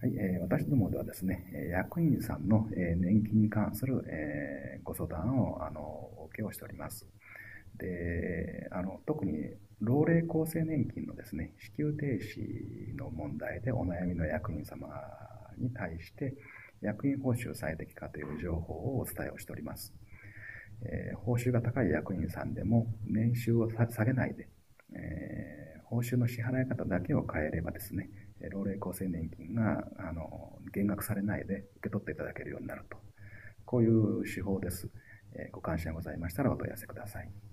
はい、私どもではですね、役員さんの、年金に関する、ご相談をお受けをしております。で、特に老齢厚生年金のですね、支給停止の問題でお悩みの役員様に対して、役員報酬最適化という情報をお伝えをしております。報酬が高い役員さんでも年収を下げないで、報酬の支払い方だけを変えればですね、老齢厚生年金が減額されないで受け取っていただけるようになると、こういう手法です。ご関心がございましたらお問い合わせください。